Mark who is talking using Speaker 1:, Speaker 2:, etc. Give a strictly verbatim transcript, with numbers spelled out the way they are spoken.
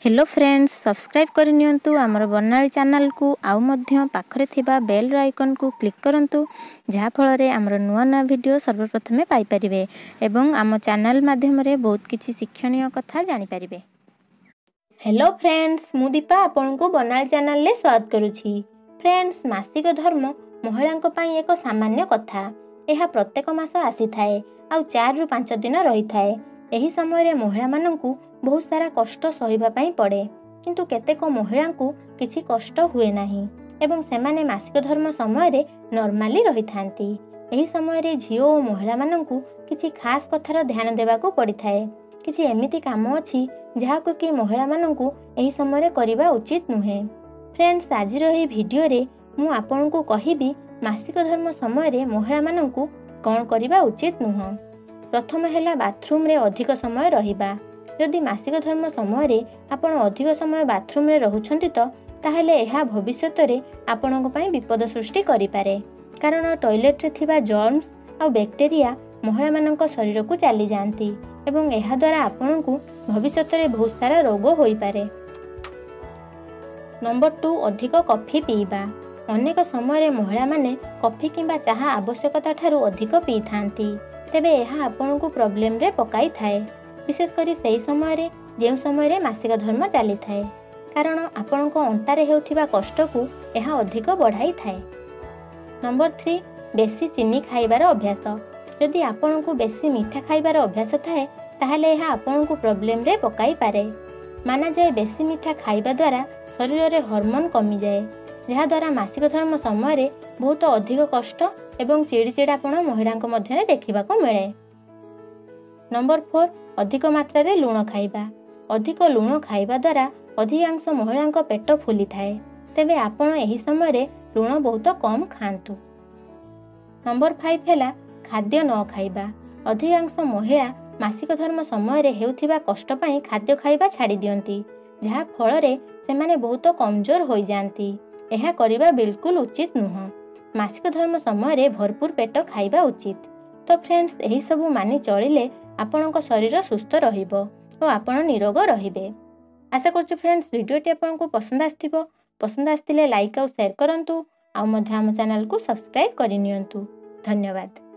Speaker 1: Hello friends, subscribe करनियंतु आमर बनाली channel को आउ मध्य पाखरे थिबा बेल आइकन को क्लिक करंतु जहा फଳରେ आमर नुआ नुआ वीडियो सर्वप्रथमे पाई परिबे एवं आम चैनल माध्यम रे बहुत किछि शिक्षणीय कथा जानि परिबे। हेलो फ्रेंड्स, मु दीपा आपन को बनाली चैनल ले स्वागत करूछि। फ्रेंड्स, मासिक धर्म महिलांक पई एक सामान्य कथा। एहा प्रत्येक मास आसी थाए आ चार रु पाँच दिन रही थाए। एही समय रे महिला माननकु बहुत सारा कष्ट सहिबा पई पड़े, किंतु केतेक महिला को किछि कष्ट हुए नाही एवं सेमाने मासिक धर्म समय रे नॉर्मली रही थांती। एही समय रे झियो ओ महिला माननकु किछि खास कथार ध्यान देबा को पड़ी थाए। किछि एमिति काम अछि जहा को कि महिला माननकु एही समय रे करिबा उचित नुहे। फ्रेंड्स, आज रो एही वीडियो रे मु आपन को कहिबी मासिक धर्म समय रे महिला माननकु कोन करिबा उचित नुह। प्रथम हैला बाथरूम रे अधिक समय रहिबा। यदि मासिक धर्म समय रे आपण अधिक समय बाथरूम रे रहुछंती तो ताहेले एहा भविष्यत रे आपणक पई विपद सृष्टि करि पारे, कारण टॉयलेट रे थिबा जर्म्स आ बैक्टेरिया महिला मानक शरीर को चली जांती एवं एहा द्वारा आपणकु भविष्यत रे बहुत सारा रोग होई पारे। नंबर टू, अधिक कॉफी पीबा। अनेक समय रे महिला माने कॉफी किंबा चाहा आवश्यकता ठारू अधिक पी थांती, तेबे एहा आपणकु प्रॉब्लम रे पकाई थाए, विशेष करी सेही समय रे जे समय रे मासिक धर्म चली थाए, कारण आपणक अंटारे हेउथिबा कष्ट को एहा अधिक बढ़ाई थाए। नंबर थ्री, बेसी चीनी खाइबार अभ्यास। यदि आपणकु बेसी मीठा खाइबार अभ्यास थाए ताहाले एहा आपणकु प्रॉब्लम रे पकाई पारे। माना जाए बेसी मीठा खाइबा द्वारा शरीर रे हार्मोन कमी जाए, जहा द्वारा मासिक धर्म समय रे बहुत अधिक कष्ट एवं चिड़चिड़ापण महिलांक मध्यरे देखिबाको मिले। नंबर फोर, अधिक मात्रा रे लूण खाइबा। अधिक लूण खाइबा द्वारा अधिकांश महिलांक पेट फुली थाए, तेबे आपण एही समय रे लूण बहुत कम खांतु। नंबर फाइव हैला खाद्य न खाइबा। अधिकांश महिला मासिक धर्म समय रे हेउथिबा कष्ट पई खाद्य खाइबा छाड़ी दियंती, जहा फल रे सेमाने बहुत कमजोर होई जांती। एहा करिबा बिल्कुल उचित नुह। मासिक धर्म समय रे भरपूर पेट खाइबा उचित। तो फ्रेंड्स, एही सब मानि चलिले आपणक शरीर सुस्थ रहिबो और आपण निरोग रहिबे। आशा करछु फ्रेंड्स वीडियोटी आपनको पसंद आस्थिबो। पसंद आस्थिले लाइक और शेयर करंतु, आ मध्य हम चैनल को सब्सक्राइब करि नियंतु। धन्यवाद।